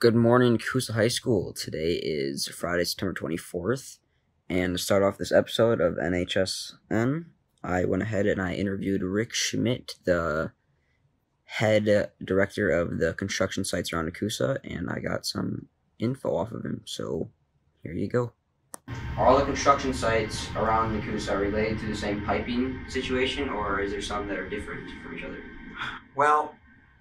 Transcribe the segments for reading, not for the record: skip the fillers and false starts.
Good morning, Coosa High School. Today is Friday, September 24th, and to start off this episode of NHSN, I went ahead and I interviewed Rick Schmidt, the head director of the construction sites around Coosa, and I got some info off of him, so here you go. Are all the construction sites around Coosa related to the same piping situation, or is there some that are different from each other? Well,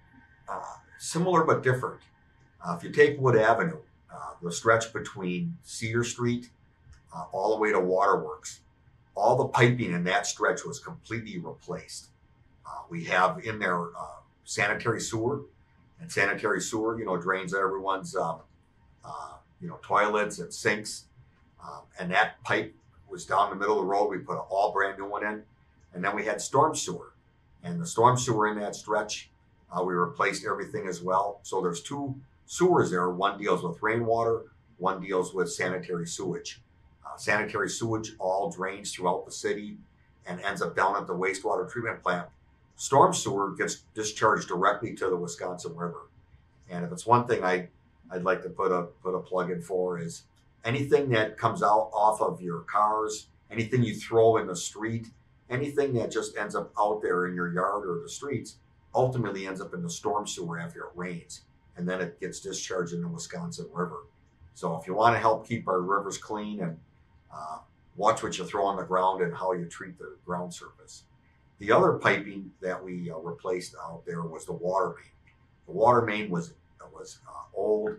similar but different. If you take Wood Avenue, the stretch between Cedar Street all the way to Waterworks, all the piping in that stretch was completely replaced. We have in there sanitary sewer, and sanitary sewer, drains everyone's, toilets and sinks. And that pipe was down the middle of the road. We put an all brand new one in. And then we had storm sewer. And the storm sewer in that stretch, we replaced everything as well. So there's two sewers there. One deals with rainwater, one deals with sanitary sewage. Sanitary sewage all drains throughout the city and ends up down at the wastewater treatment plant. Storm sewer gets discharged directly to the Wisconsin River. And if it's one thing I'd like to put a plug in for is anything that comes out off of your cars, anything you throw in the street, anything that just ends up out there in your yard or the streets ultimately ends up in the storm sewer after it rains. And then it gets discharged in the Wisconsin River. So if you want to help keep our rivers clean and watch what you throw on the ground and how you treat the ground surface. The other piping that we replaced out there was the water main. The water main was old.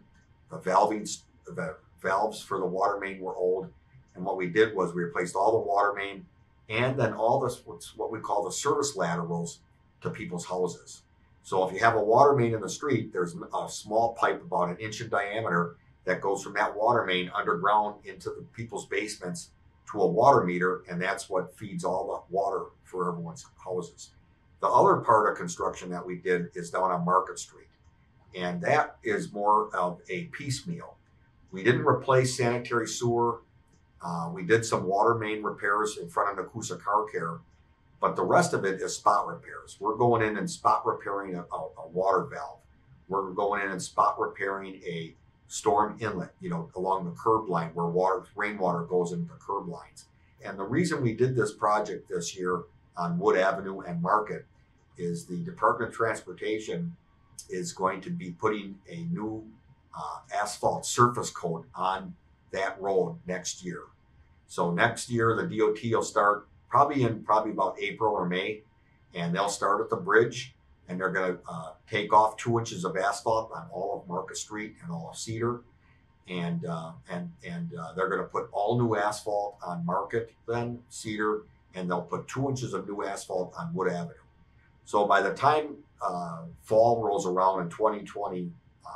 The valves for the water main were old. And what we did was we replaced all the water main and then all this, what we call the service laterals to people's houses. So if you have a water main in the street, there's a small pipe about an inch in diameter that goes from that water main underground into the people's basements to a water meter, and that's what feeds all the water for everyone's houses. The other part of construction that we did is down on Market Street, and that is more of a piecemeal. We didn't replace sanitary sewer. We did some water main repairs in front of the Coosa Car Care, but the rest of it is spot repairs. We're going in and spot repairing a water valve. We're going in and spot repairing a storm inlet, along the curb line where rainwater goes into the curb lines. And the reason we did this project this year on Wood Avenue and Market is the Department of Transportation is going to be putting a new asphalt surface coat on that road next year. So next year, the DOT will start probably about April or May, and they'll start at the bridge, and they're going to take off 2 inches of asphalt on all of Market Street and all of Cedar, and they're going to put all new asphalt on Market, then Cedar, and they'll put 2 inches of new asphalt on Wood Avenue. So by the time fall rolls around in 2022,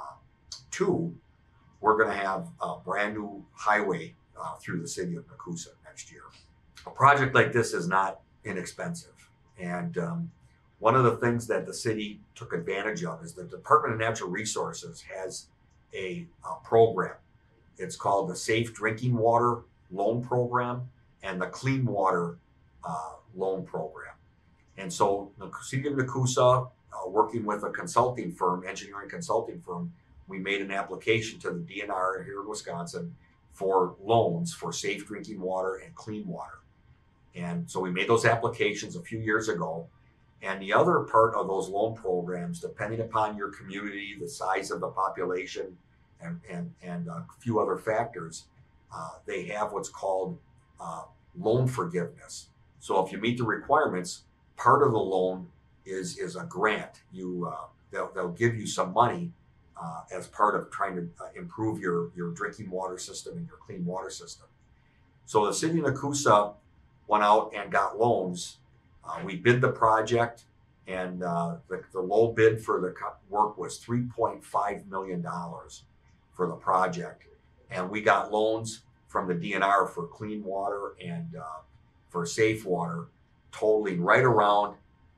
we're going to have a brand new highway through the city of Coosa next year. A project like this is not inexpensive. And one of the things that the city took advantage of is the Department of Natural Resources has a program. It's called the Safe Drinking Water Loan Program and the Clean Water Loan Program. And so the city of Coosa, working with a consulting firm, engineering consulting firm, we made an application to the DNR here in Wisconsin for loans for safe drinking water and clean water. And so we made those applications a few years ago. And the other part of those loan programs, depending upon your community, the size of the population, and a few other factors, they have what's called loan forgiveness. So if you meet the requirements, part of the loan is a grant. They'll give you some money as part of trying to improve your drinking water system and your clean water system. So the city of Coosa went out and got loans. We bid the project, and the low bid for the work was $3.5 million for the project. And we got loans from the DNR for clean water and for safe water, totaling right around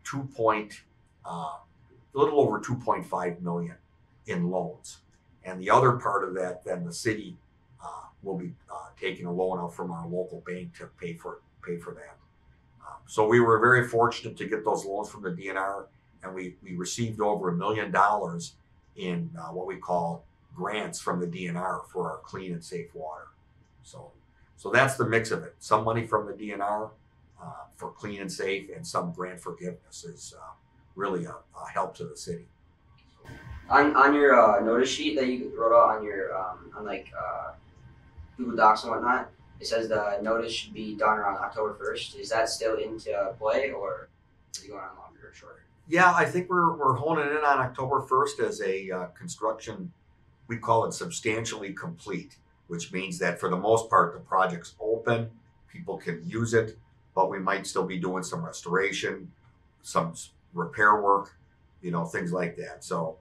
a little over 2.5 million in loans. And the other part of that, then the city will be taking a loan out from our local bank to pay for that. So we were very fortunate to get those loans from the DNR, and we received over $1 million in what we call grants from the DNR for our clean and safe water. So that's the mix of it. Some money from the DNR for clean and safe, and some grant forgiveness is really a help to the city. On your notice sheet that you wrote out on your Google Docs and whatnot, it says the notice should be done around October 1st. Is that still into play, or is it going on longer or shorter? Yeah, I think we're honing in on October 1st as a construction. We call it substantially complete, which means that for the most part the project's open, people can use it, but we might still be doing some restoration, some repair work, things like that. So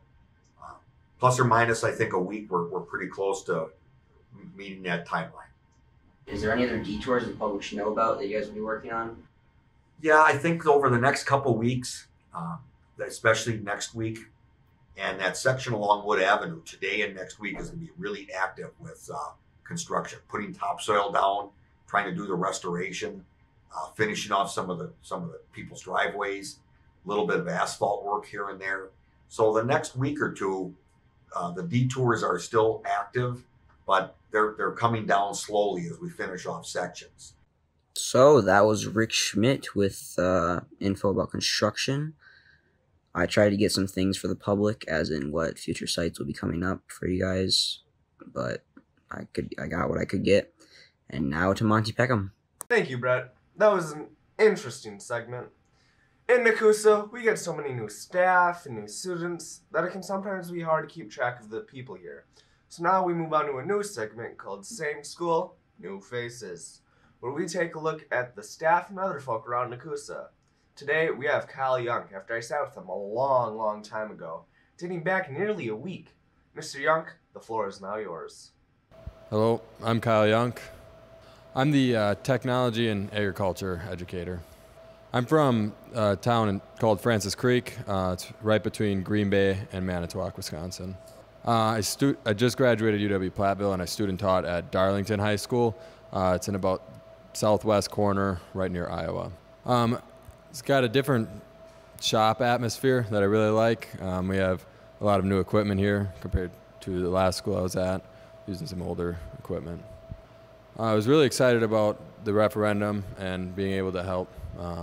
plus or minus, I think a week, we're pretty close to meeting that timeline. Is there any other detours the public should know about that you guys will be working on? Yeah, I think over the next couple weeks, especially next week, and that section along Wood Avenue today and next week is going to be really active with construction, putting topsoil down, trying to do the restoration, finishing off some of the people's driveways, a little bit of asphalt work here and there. So the next week or two, the detours are still active, but they're coming down slowly as we finish off sections. So that was Rick Schmidt with info about construction. I tried to get some things for the public, as in what future sites will be coming up for you guys, but I got what I could get. And now to Monty Peckham. Thank you, Brett. That was an interesting segment. In Nakusa, we get so many new staff and new students that it can sometimes be hard to keep track of the people here. So now we move on to a new segment called Same School, New Faces, where we take a look at the staff and other folk around Nakusa. Today, we have Kyle Young, after I sat with him a long, long time ago, dating back nearly a week. Mr. Young, the floor is now yours. Hello, I'm Kyle Young. I'm the technology and agriculture educator. I'm from a town called Francis Creek. It's right between Green Bay and Manitowoc, Wisconsin. I just graduated UW Platteville, and I student taught at Darlington High School. It's in about southwest corner, right near Iowa. It's got a different shop atmosphere that I really like. We have a lot of new equipment here compared to the last school I was at, using some older equipment. I was really excited about the referendum and being able to help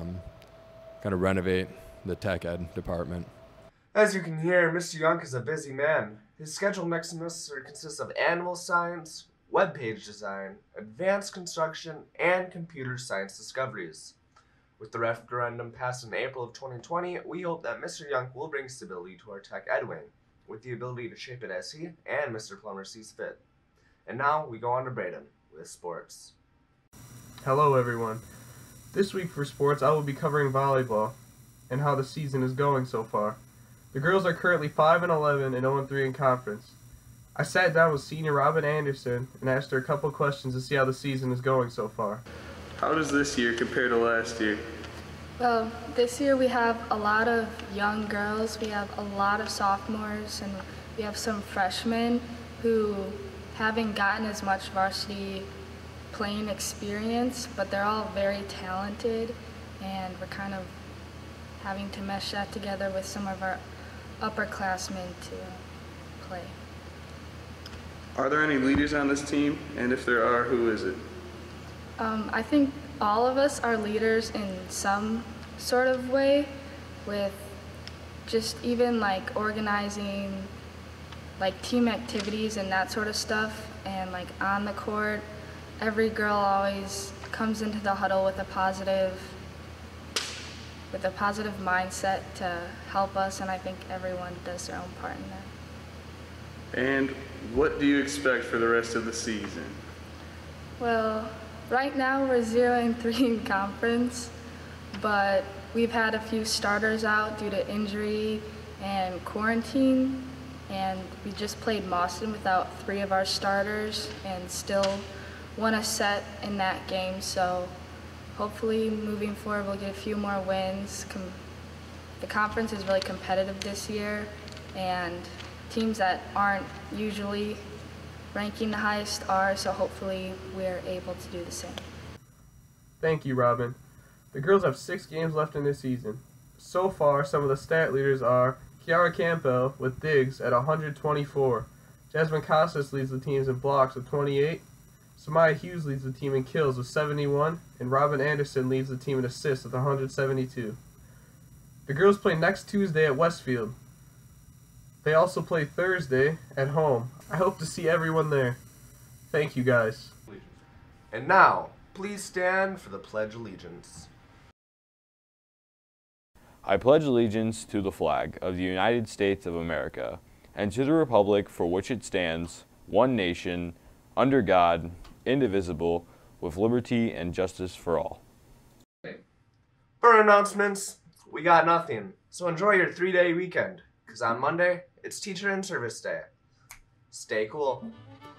kind of renovate the tech ed department. As you can hear, Mr. Young is a busy man. His schedule next semester consists of animal science, web page design, advanced construction, and computer science discoveries. With the referendum passed in April of 2020, we hope that Mr. Young will bring stability to our tech ed wing, with the ability to shape it as he and Mr. Plummer sees fit. And now we go on to Braden with sports. Hello everyone. This week for sports I will be covering volleyball and how the season is going so far. The girls are currently 5-11 and 0-3 in conference. I sat down with senior Robin Anderson and asked her a couple questions to see how the season is going so far. How does this year compare to last year? Well, this year we have a lot of young girls, we have a lot of sophomores, and we have some freshmen who haven't gotten as much varsity playing experience, but they're all very talented, and we're kind of having to mesh that together with some of our upperclassmen to play. Are there any leaders on this team? And if there are, who is it? I think all of us are leaders in some sort of way, with just even like organizing like team activities and that sort of stuff, and like on the court, every girl always comes into the huddle with a positive mindset to help us, and I think everyone does their own part in that. And what do you expect for the rest of the season? Well, right now we're 0-3 in conference, but we've had a few starters out due to injury and quarantine, and we just played Boston without 3 of our starters and still won a set in that game, so hopefully moving forward we'll get a few more wins. The conference is really competitive this year, and teams that aren't usually ranking the highest are, so hopefully we're able to do the same. Thank you, Robin. The girls have 6 games left in this season. So far, some of the stat leaders are Kiara Campbell with Diggs at 124, Jasmine Casas leads the teams in blocks with 28. Samaya Hughes leads the team in kills with 71. And Robin Anderson leads the team in assists with 172. The girls play next Tuesday at Westfield. They also play Thursday at home. I hope to see everyone there. Thank you, guys. And now, please stand for the Pledge of Allegiance. I pledge allegiance to the flag of the United States of America and to the republic for which it stands, one nation, under God, indivisible, with liberty and justice for all. For announcements, we got nothing. So enjoy your 3-day weekend, because on Monday, it's Teacher in Service Day. Stay cool.